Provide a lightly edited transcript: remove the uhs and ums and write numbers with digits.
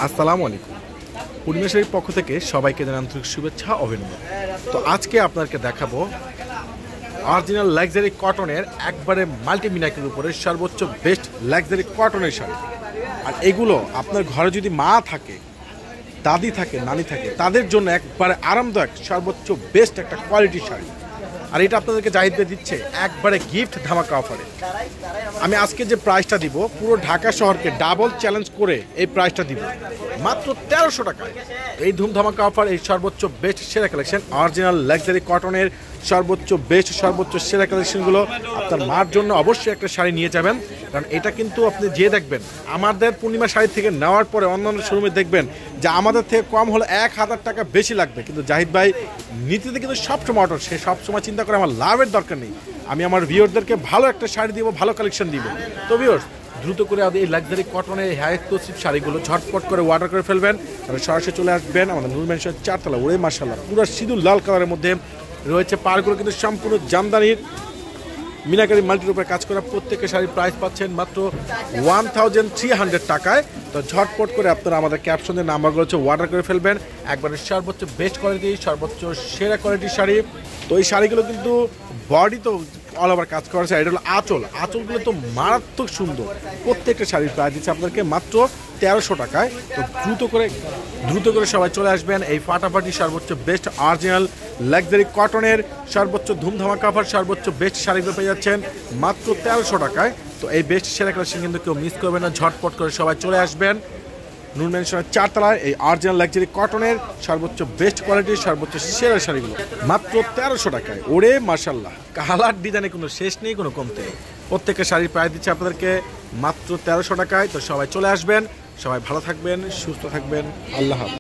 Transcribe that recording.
আসসালামু আলাইকুম। পূর্ণিমাশাড়ির পক্ষ থেকে সবাইকে জানাই আন্তরিক শুভেচ্ছা অভিনন্দন। তো আজকে আপনাদেরকে দেখাবো অরিজিনাল লাক্সারি কটনের একবারে মাল্টি মিনাকের উপরে সর্বোচ্চ বেস্ট লাক্সারি কটনের শাড়ি। আর এগুলো আপনার ঘরে যদি মা থাকে, দাদি থাকে, নানি থাকে, তাদের জন্য একবারে আরামদায়ক সর্বোচ্চ বেস্ট একটা কোয়ালিটির শাড়ি। আর এটা আপনাদেরকে জাহিদ ভাই দিচ্ছে একবারে গিফট ধামাকা অফারে। আমি আজকে যে প্রাইসটা দিব পুরো ঢাকা শহরকে ডাবল চ্যালেঞ্জ করে এই প্রাইসটা দিব মাত্র 1300 টাকায়। এই ধুম ধামাকা অফার, এই সর্বোচ্চ বেস্ট সেরা কালেকশন অরিজিনাল লাক্সারি কটনের সর্বোচ্চ বেস্ট সর্বোচ্চ সেরা কালেকশনগুলো আপনার মার জন্য অবশ্যই একটা শাড়ি নিয়ে যাবেন। কারণ এটা কিন্তু আপনি যে দেখবেন আমাদের পূর্ণিমা শাড়ি থেকে নেওয়ার পরে অন্যান্য শোরুমে দেখবেন যে আমাদের থেকে কম হলে 1000 টাকা বেশি লাগবে, কিন্তু জাহিদ ভাই নীতিতে কিন্তু সবসময় অটল। সে সবসময় চিন্তা করে আমার লাভের দরকার নেই, আমি আমার ভিউয়ারদেরকে ভালো একটা শাড়ি দিব, ভালো কালেকশন দিব। তো ভিউয়ার্স দ্রুত করে এই লাক্সারি কটনের হাই এক্সক্লুসিভ শাড়িগুলো ঝটপট করে অর্ডার করে ফেলবেন। তাহলে সরাসরি চলে আসবেন আমাদের নূর ম্যানশন 4 তলা। ওরে মাশাআল্লাহ, পুরো সিঁদুর লাল কালারের মধ্যে রয়েছে পাড়গুলো কিন্তু সম্পূর্ণ জামদানির মিনাকারি মাল্টির উপরে কাজ করা। প্রত্যেকের শাড়ির প্রাইস পাচ্ছেন মাত্র 1300 টাকায়। তো ঝটপট করে আপনারা আমাদের ক্যাপশনের নাম্বারগুলো হচ্ছে অর্ডার করে ফেলবেন। একবারে সর্বোচ্চ বেস্ট কোয়ালিটি সর্বোচ্চ সেরা কোয়ালিটির শাড়ি। তো এই শাড়িগুলো কিন্তু বডি তো অল ওভার কাজ করা আছে। এটা হলো আঁচলগুলো তো মারাত্মক সুন্দর। প্রত্যেকটা শাড়ির প্রাইস দিচ্ছে আপনাদেরকে মাত্র 1300 টাকায়। তো দ্রুত করে সবাই চলে আসবেন এই ফাটাফাটি সর্বোচ্চ বেস্ট অরিজিনাল লাক্সারি কটনের সর্বোচ্চ ধুমধামাকা অফার সর্বোচ্চ বেস্ট শাড়িগুলো পেয়ে যাচ্ছেন মাত্র 1300 টাকায়। তো এই বেস্ট সেরা কালেকশন কিন্তু কেউ মিস করবেন না, ঝটপট করে সবাই চলে আসবেন নূর ম্যানশনের 4 তলায় এই অরিজিনাল লাক্সারি কটনের সর্বোচ্চ বেস্ট কোয়ালিটির সর্বোচ্চ সেরা শাড়িগুলো মাত্র 1300 টাকায়। ওরে মাশাআল্লাহ, কালার ডিজাইনে কোনো শেষ নেই, কোনো কমতে নেই। প্রত্যেকের শাড়ির প্রাইস দিচ্ছে আপনাদেরকে মাত্র 1300 টাকায়। তো সবাই চলে আসবেন, সবাই ভালো থাকবেন, সুস্থ থাকবেন, আল্লাহ হাফেজ।